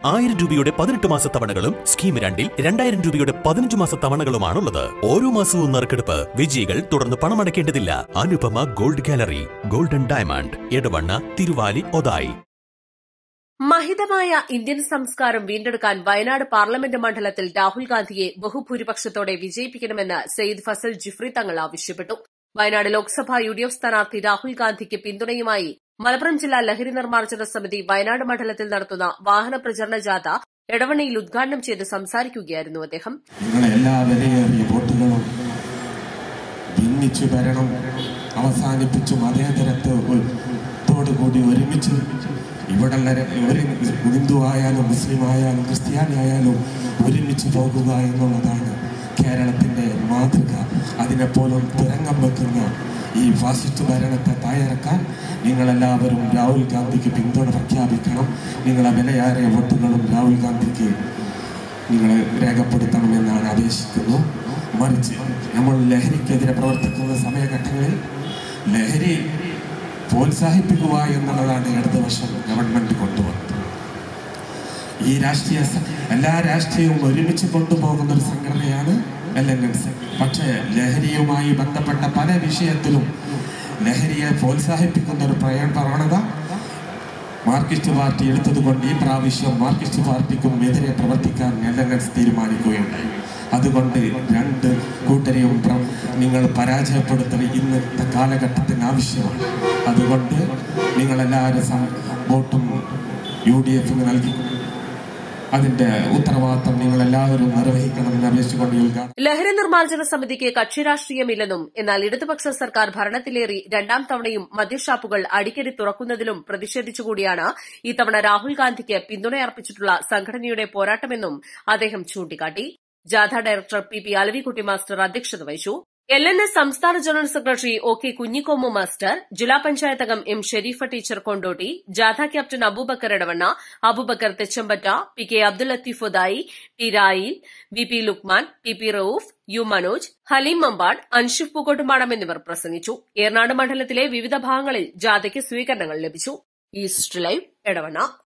1000 രൂപയുടെ 18 മാസ തവണകളും സ്കീം 2-ൽ 2000 രൂപയുടെ 15 മാസ തവണകളുമാണുള്ളത്. ഓരോ മാസവും നറുക്കെടുപ്പ്. വിജയികൾ തുടർന്ന് പണമടയ്ക്കേണ്ടതില്ല. Anupama gold gallery, golden diamond, Edavanna, Thiruvali, Othayi. മഹിതമായ ഇന്ത്യൻ സംസ്കാരം വീണ്ടെടുക്കാൻ വയനാട് പാർലമെന്റ് മണ്ഡലത്തിൽ രാഹുൽ ഗാന്ധിയെ ബഹുഭൂരിപക്ഷത്തോടെ വിജയിപ്പിക്കണമെന്ന് സെയ്ദ് ഫസൽ ജിഫ്രി തങ്ങൾ ആവശ്യപ്പെട്ടു. വയനാട് ലോക്സഭാ UDF സ്ഥാനാർത്ഥി രാഹുൽ ഗാന്ധിക്ക് പിന്തുണയുമായി മലപ്പുറം ജില്ലാ ലഹരി നിർമ്മാർജ്ജന സമിതി വയനാട് മണ്ഡലത്തിൽ നടത്തുന്ന വാഹന പ്രചരണ ജാഥ എടവണ്ണയിൽ ഉദ്ഘാടനം ചെയ്ത് സംസാരിക്കുകയായിരുന്നു അദ്ദേഹം. അവസാനിപ്പിച്ചു മതേതരത്തോടുകൂടി ഒരുമിച്ച് ഇവിടെ ഒരു ഹിന്ദു ആയാലും മുസ്ലിം ആയാലും ക്രിസ്ത്യാനി ആയാലും ഒരുമിച്ച് പോകുക എന്നുള്ളതാണ് കേരളത്തിന്റെ മാതൃക. അതിനെപ്പോലും തുരങ്കം വെക്കുന്ന ഈ ഫാസിസ്റ്റ് ഭരണത്തെ താഴെയിറക്കാൻ നിങ്ങളെല്ലാവരും രാഹുൽ ഗാന്ധിക്ക് പിന്തുണ പ്രഖ്യാപിക്കണം. നിങ്ങളെ വിലയേറിയ വോട്ടുകളും രാഹുൽ ഗാന്ധിക്ക് നിങ്ങൾ രേഖപ്പെടുത്തണമെന്നാണ് അപേക്ഷിക്കുന്നു. മറിച്ച് നമ്മൾ ലഹരിക്കെതിരെ പ്രവർത്തിക്കുന്ന സമയഘട്ടങ്ങളിൽ ലഹരി പ്രോത്സാഹിപ്പിക്കുക എന്നുള്ളതാണ് ഇടതുപക്ഷം ഗവൺമെന്റ് കൊണ്ടുവന്നത്. ഈ എല്ലാ രാഷ്ട്രീയവും ഒരുമിച്ച് കൊണ്ടുപോകുന്ന ഒരു സംഘടനയാണ് LNS. പക്ഷേ ലഹരിയുമായി ബന്ധപ്പെട്ട പല വിഷയത്തിലും ലഹരിയെ പ്രോത്സാഹിപ്പിക്കുന്ന ഒരു പ്രവണത മാർക്സിസ്റ്റ് പാർട്ടി എടുത്തതുകൊണ്ട് ഈ പ്രാവശ്യം മാർക്സിസ്റ്റ് പാർട്ടിക്കും എതിരെ പ്രവർത്തിക്കാൻ LNS തീരുമാനിക്കുകയുണ്ടായി. അതുകൊണ്ട് രണ്ട് കൂട്ടരെയും നിങ്ങൾ പരാജയപ്പെടുത്തൽ ഇന്നത്തെ കാലഘട്ടത്തിന് ആവശ്യമാണ്. അതുകൊണ്ട് നിങ്ങളെല്ലാവരും വോട്ടും UDF നൽകി അതിന്റെ ഉത്തരവാദിത്തം നിങ്ങളെല്ലാവരും നിർവഹിക്കണമെന്ന് അപേക്ഷിച്ചുകൊണ്ട് ലഹരി നിർമ്മാർജ്ജന സമിതിക്ക് കക്ഷി രാഷ്ട്രീയമില്ലെന്നും എന്നാൽ ഇടതുപക്ഷ സർക്കാർ ഭരണത്തിലേറി രണ്ടാം തവണയും മദ്യഷാപ്പുകൾ അടിക്കടി തുറക്കുന്നതിലും പ്രതിഷേധിച്ചുകൂടിയാണ് ഇത്തവണ രാഹുൽ ഗാന്ധിക്ക് പിന്തുണയർപ്പിച്ചിട്ടുള്ള സംഘടനയുടെ പോരാട്ടമെന്നും അദ്ദേഹം ചൂണ്ടിക്കാട്ടി. ജാഥ ഡയറക്ടർ PP അലവിക്കുട്ടി മാസ്റ്റർ അധ്യക്ഷത വഹിച്ചു. LNS സംസ്ഥാന general secretary OK Kunhikomu master, ജില്ലാ പഞ്ചായത്ത് അംഗം M ഷെരീഫ ടീച്ചർ കൊണ്ടോട്ടി, ജാഥ captain Aboobacker Edavanna, Aboobacker Thechampatta, PK Abdul Latheef Othayi, T Rayil, VP Lukman, PP Rauf, U Manoj, Haleem Mampad, Anshif Pookkottumadam എന്നിവർ പ്രസംഗിച്ചു. ഏറനാട് മണ്ഡലത്തിലെ വിവിധ ഭാഗങ്ങളിൽ ജാഥയ്ക്ക് സ്വീകരണങ്ങൾ ലഭിച്ചു. East live, Edavanna.